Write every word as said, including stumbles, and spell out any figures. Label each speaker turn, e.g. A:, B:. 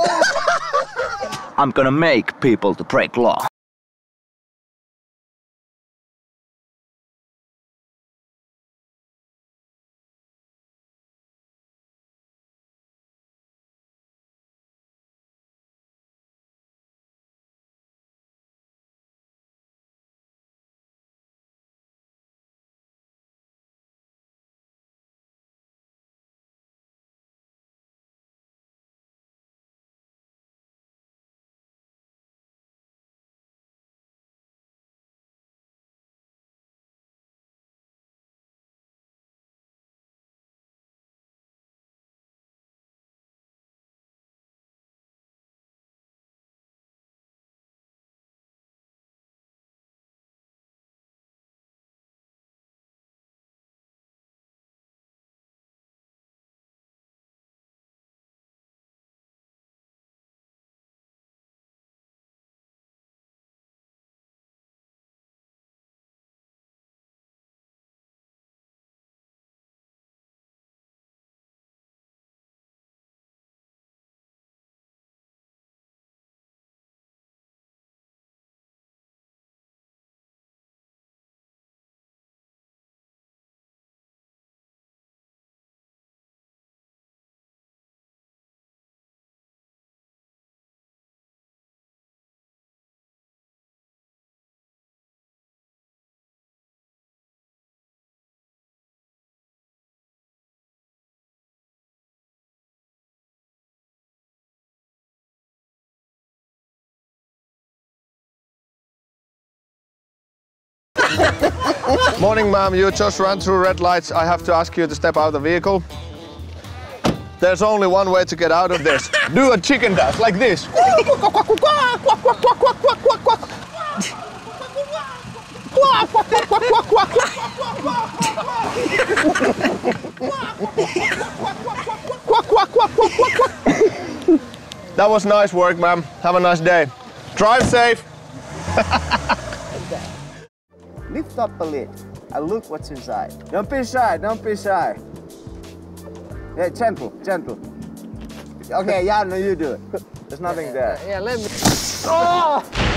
A: I'm gonna make people to break law.
B: Morning, ma'am. You just ran through red lights. I have to ask you to step out of the vehicle. There's only one way to get out of this. Do a chicken dance like this. That was nice work, ma'am. Have a nice day. Drive safe.
C: Lift up a lid and look what's inside. Don't be shy, don't be shy. Yeah, gentle, gentle. Okay, Janno, you do it. There's nothing there.
D: Yeah, let me. Oh!